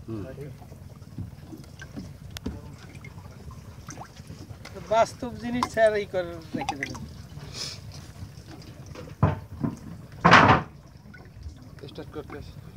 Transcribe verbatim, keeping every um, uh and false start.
বাস্তব জিনিস স্যার এই করে রেখে দেবেন স্টার্ট করতে